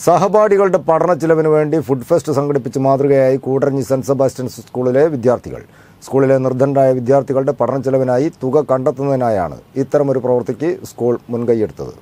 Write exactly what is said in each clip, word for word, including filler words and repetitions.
സഹപാഠികളുടെ പഠന ചിലവിന് വേണ്ടി food fest സംഘടിപ്പിച്ച് മാതൃകയായി കൂടരഞ്ഞി സെന്റ് സെബാസ്റ്റ്യൻസ് സ്കൂളിലെ വിദ്യാർത്ഥികൾ. സ്കൂളിലെ നിർധനരായ വിദ്യാർത്ഥികളുടെ പഠന ചിലവിനായി തുക കണ്ടെത്തുന്നതിനായാണ് ഇത്തരമൊരു പ്രവൃത്തിക്ക് സ്കൂൾ മുൻകൈയെടുത്തത്.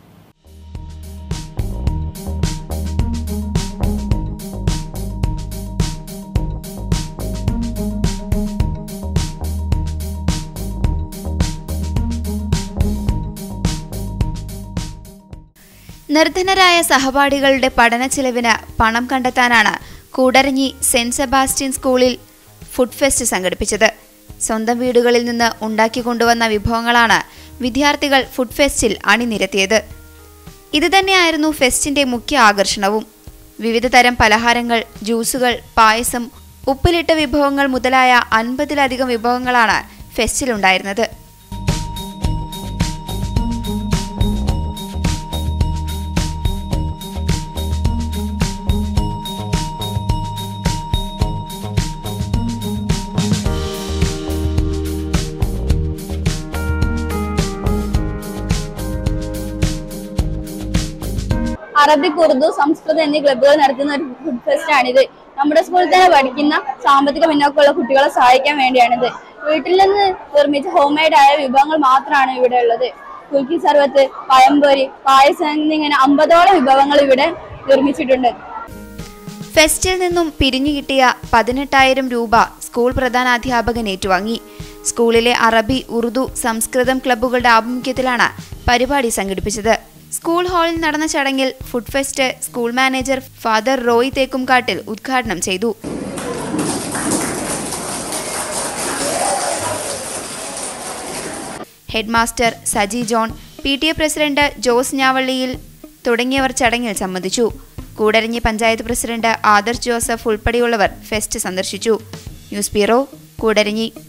നിർധനരായ സഹപാഠികളുടെ പഠന ചിലവിന് പണം കണ്ടെത്താനാണ് കൂടരഞ്ഞി സെന്റ് സെബാസ്റ്റ്യൻ സ്കൂളിൽ ഫുഡ് ഫെസ്റ്റ് സംഘടിപ്പിച്ചത്. സ്വന്തം വീടുകളിൽ നിന്ന് ഉണ്ടാക്കിക്കൊണ്ടുവന്ന വിഭവങ്ങളാണ് വിദ്യാർത്ഥികൾ ഫുഡ് ഫെസ്റ്റിൽ അണിനിരത്തിയത്. ഇതുതന്നെയായിരുന്നു ഫെസ്റ്റിന്റെ മുഖ്യ ആകർഷണവും. വിവിധ തരം പലഹാരങ്ങൾ, ജ്യൂസുകൾ, പായസം, ഉപ്പിലിട്ട വിഭവങ്ങൾ മുതലായ അൻപതിലധികം വിഭവങ്ങളാണ് ഫെസ്റ്റിലുണ്ടായിരുന്നത്. അറബിക്, ഉറുദു, സംസ്കൃതം എന്നീ ക്ലബ്ബുകൾ നടത്തുന്ന ഒരു ഫുഡ് ഫെസ്റ്റ് ആണിത്. നമ്മുടെ സ്കൂളിൽ തന്നെ പഠിക്കുന്ന സാമ്പത്തിക പിന്നോക്കമുള്ള കുട്ടികളെ സഹായിക്കാൻ വേണ്ടിയാണിത്. വീട്ടിൽ നിന്ന് നിർമ്മിച്ച ഹോം മെയ്ഡ് ആയ വിഭവങ്ങൾ മാത്രമാണ് ഇവിടെ ഉള്ളത്. കുൽക്കി സർവത്ത്, പഴംപൊരി, പായസം എന്നിങ്ങനെ അമ്പതോളം വിഭവങ്ങൾ ഇവിടെ നിർമ്മിച്ചിട്ടുണ്ട്. ഫെസ്റ്റിൽ നിന്നും പിരിഞ്ഞു കിട്ടിയ പതിനെട്ടായിരം രൂപ സ്കൂൾ പ്രധാനാധ്യാപകൻ ഏറ്റുവാങ്ങി. സ്കൂളിലെ അറബി, ഉറുദു, സംസ്കൃതം ക്ലബ്ബുകളുടെ ആഭിമുഖ്യത്തിലാണ് പരിപാടി സംഘടിപ്പിച്ചത്. സ്കൂൾ ഹാളിൽ നടന്ന ചടങ്ങിൽ food fest school manager father Roy Thekkumkattil ഉദ്ഘാടനം ചെയ്തു. Head master Saji John, P T A president Jose Njavalliyil തുടങ്ങിയവർ ചടങ്ങിൽ സംബന്ധിച്ചു. കൂടരഞ്ഞി പഞ്ചായത്ത് പ്രസിഡന്റ് ആദർശ് ജോസഫ് ഉൾപ്പെടെയുള്ളവർ ഫെസ്റ്റ് സന്ദർശിച്ചു. News bureau, Koodaranji.